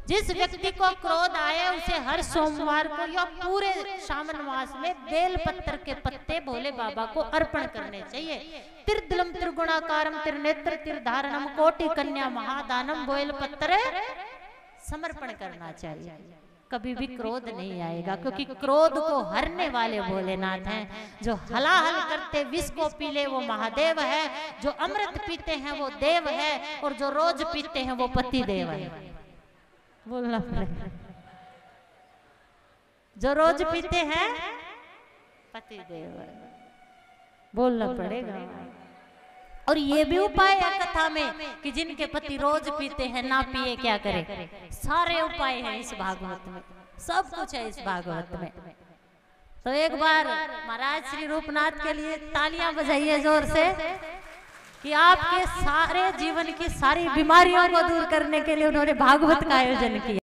जिस व्यक्ति को क्रोध आए उसे हर सोमवार को या पूरे श्रावण मास में बेल पत्र के पत्ते भोले बाबा को अर्पण करने चाहिए। त्रिदलम त्रिगुणाकारम त्रिनेत्र त्रिधारणम कोटि कन्या महादानम बेल पत्र समर्पण करना चाहिए। कभी भी क्रोध नहीं आएगा, क्योंकि क्रोध को हरने वाले भोलेनाथ हैं। जो हलाहल करते विष को पी ले वो महादेव है, जो अमृत पीते हैं वो देव है, और जो रोज पीते हैं वो पति देव है। बोलना पड़ेगा, जो रोज पीते हैं पति देव है, बोलना पड़ेगा। और ये भी उपाय है कथा में कि जिनके पति रोज पीते हैं ना पिए क्या करे। सारे उपाय हैं इस भागवत में, सब कुछ है इस भागवत में। तो एक बार महाराज श्री रूपनाथ के लिए तालियां बजाइए जोर से कि आपके सारे जीवन की सारी बीमारियों को दूर करने के लिए उन्होंने भागवत का आयोजन किया।